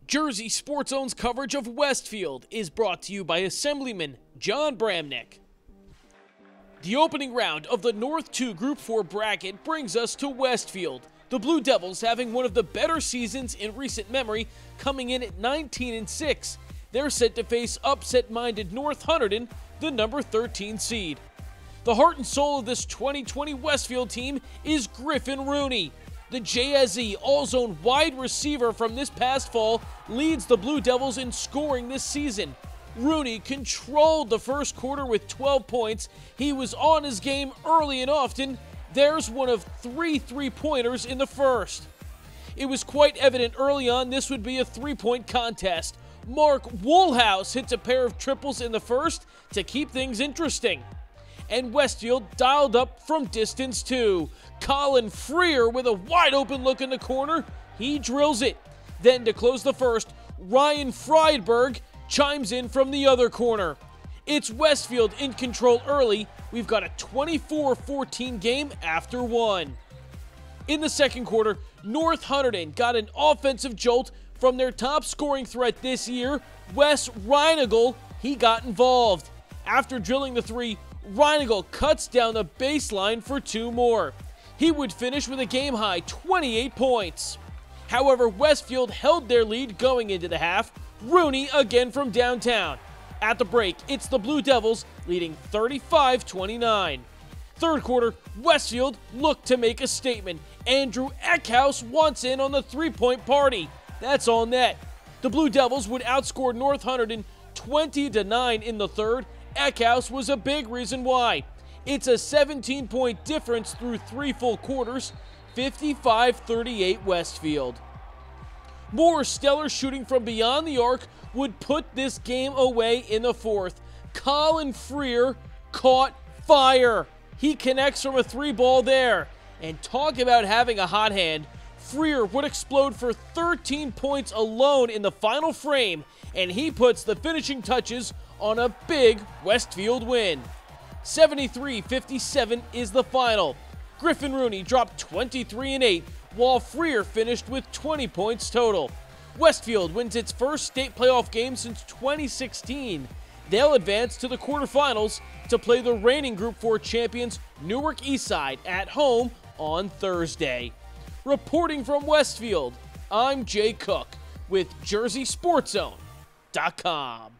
Jersey Sports Zone's coverage of Westfield is brought to you by Assemblyman John Bramnick. The opening round of the North 2 Group 4 bracket brings us to Westfield. The Blue Devils having one of the better seasons in recent memory, coming in at 19-6. They're set to face upset-minded North Hunterdon, the number 13 seed. The heart and soul of this 2020 Westfield team is Griffin Rooney. The JSE all-zone wide receiver from this past fall leads the Blue Devils in scoring this season. Rooney controlled the first quarter with 12 points. He was on his game early and often. There's one of 3 three-pointers in the first. It was quite evident early on this would be a three-point contest. Mark Woolhouse hits a pair of triples in the first to keep things interesting. And Westfield dialed up from distance too. Colin Freer with a wide-open look in the corner. He drills it. Then to close the first, Ryan Friedberg chimes in from the other corner. It's Westfield in control early. We've got a 24-14 game after one. In the second quarter, North Hunterdon got an offensive jolt from their top scoring threat this year, Wes Reinagle. He got involved. After drilling the three, Reinagle cuts down the baseline for 2 more. He would finish with a game-high 28 points. However, Westfield held their lead going into the half. Rooney again from downtown. At the break, it's the Blue Devils leading 35-29. Third quarter, Westfield looked to make a statement. Andrew Eckhouse wants in on the three-point party. That's all net. The Blue Devils would outscore North Hunterdon 20-9 in the third. Eckhouse was a big reason why. It's a 17-point difference through 3 full quarters, 55-38 Westfield. More stellar shooting from beyond the arc would put this game away in the fourth. Colin Freer caught fire. He connects from a 3-ball there. And talk about having a hot hand. Freer would explode for 13 points alone in the final frame, and he puts the finishing touches on a big Westfield win. 73-57 is the final. Griffin Rooney dropped 23 and 8, while Freer finished with 20 points total. Westfield wins its first state playoff game since 2016. They'll advance to the quarterfinals to play the reigning Group 4 champions Newark Eastside at home on Thursday. Reporting from Westfield, I'm Jay Cook with JerseySportsZone.com.